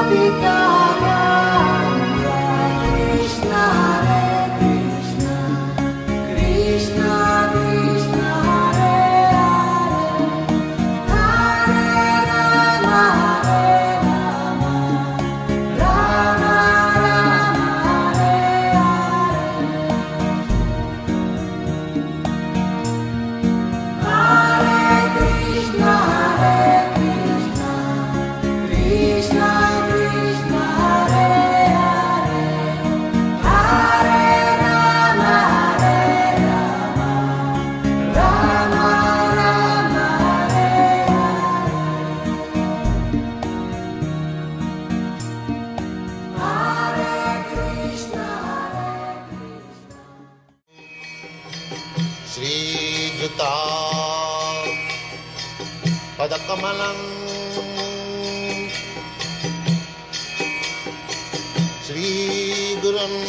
श्रीयुता पदकमलं श्रीगुरुं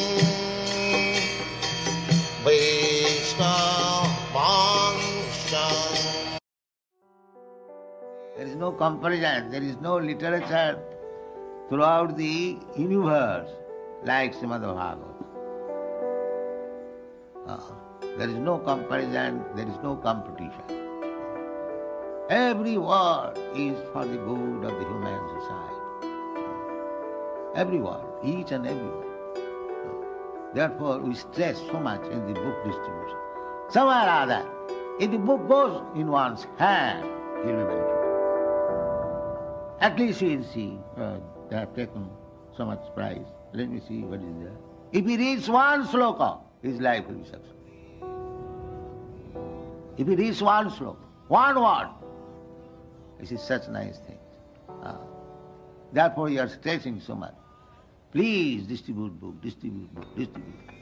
वैष्णवांश्च. There is no comparison, there is no literature throughout the universe like Srimad Bhagavatam. There is no comparison, there is no competition. Every word is for the good of the human society. Every word, each and every word. Therefore we stress so much in the book distribution. Somewhere or other, if the book goes in one's hand, he will be benefited. At least he will see, they have taken so much price. Let me see what is there. If he reads one sloka, his life will be successful. If he reads one sloka, one word, this is such nice thing. Therefore you are stressing so much. Please distribute book, distribute book, distribute book.